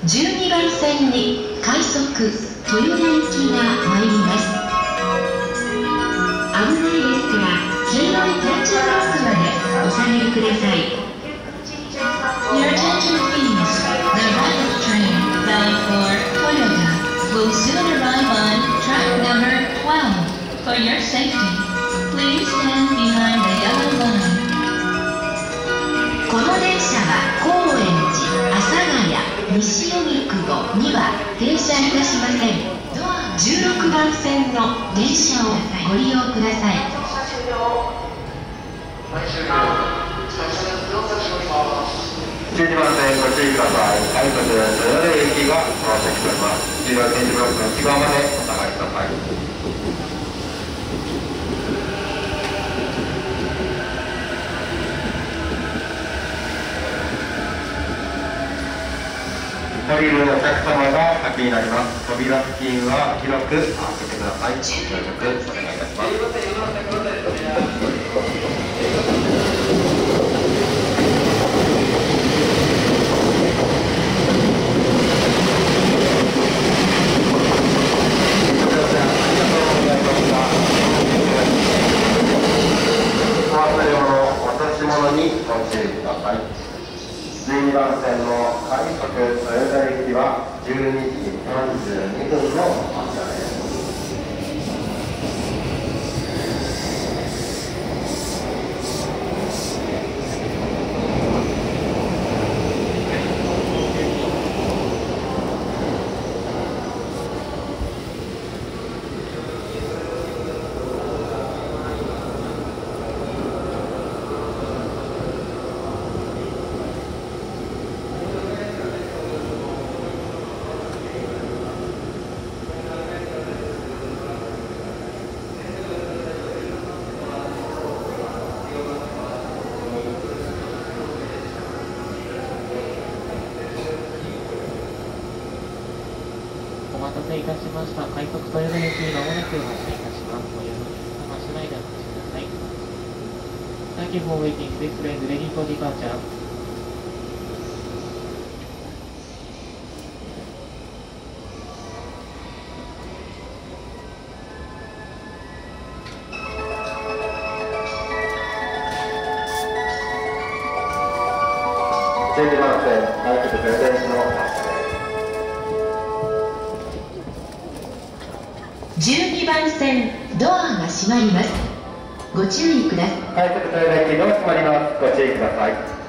12番線に快速豊田行きが参ります。危ないですから黄色い点字ブロックまでお下がりください。Your attention please. The rapid train bound for Toyota will soon arrive on track number 12. For your safety, please stand behind the yellow line. この電車は高円寺、阿佐ヶ谷、西荻窪には停車いたしません。16番線の電車をご利用ください。 12番線ご注意ください。快速豊田行きが到着しております。黄色い点字ブロックの内側までお下がりください。降りるお客様が先になります。扉付近は広く開けてください。ご協力お願いいたします。お忘れ物、落とし物にご注意ください。12番線の快速豊田行きは12時32分の発車です。 お待たせいたしました。快速豊田行きにまもなく発車いたします。ご利用のお客様、車内でお待ちください。Thank you for waiting. This train is ready for departure. 12番線快速豊田行きの発車です。 12番線ドアが閉まります。ご注意ください。 快速豊田行きの閉まります。ご注意ください。